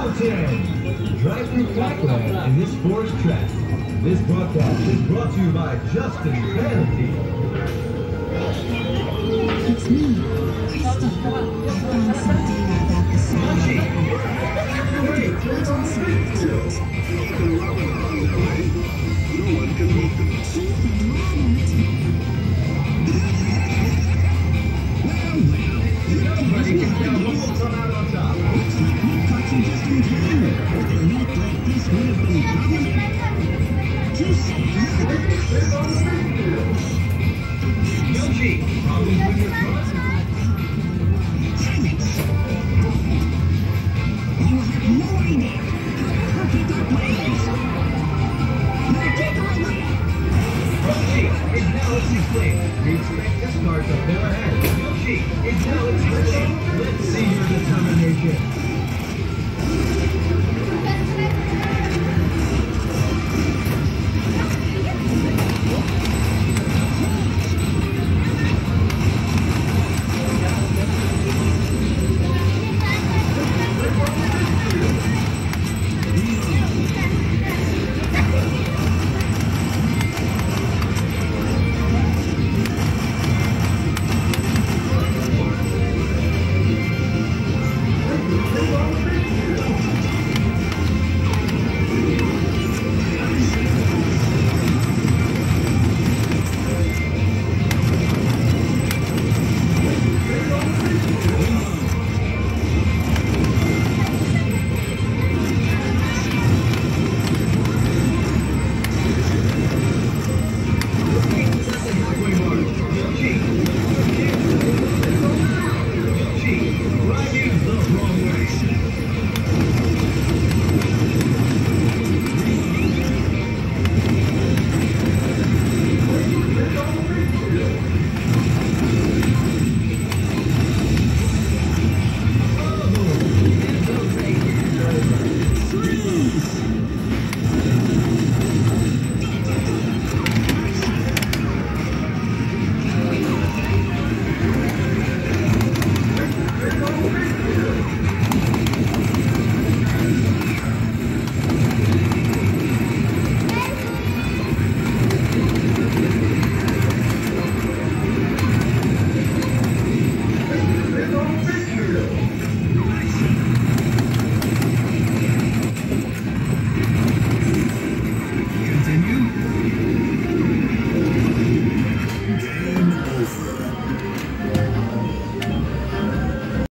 Mountain. Drive through Pac-Man in this forest track. This broadcast is brought to you by Justin Vanity. It's me, Christy. I found some data about the sound of the proton spectrums. No one can beat them. Keith and Robert. Nobody can tell who will come out on top. Looks like we caught you just in time. With a leap like this, would have been trouble. Just They're on the